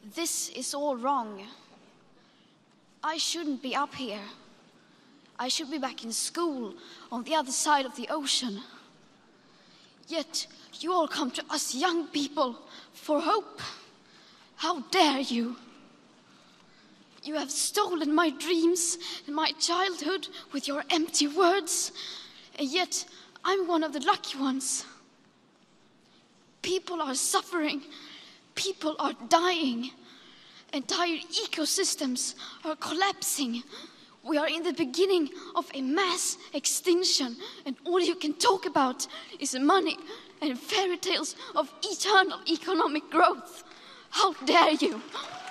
This is all wrong. I shouldn't be up here. I should be back in school on the other side of the ocean. Yet you all come to us young people for hope. How dare you? You have stolen my dreams and my childhood with your empty words, and yet I'm one of the lucky ones. People are suffering. People are dying. Entire ecosystems are collapsing. We are in the beginning of a mass extinction, and all you can talk about is money and fairy tales of eternal economic growth. How dare you?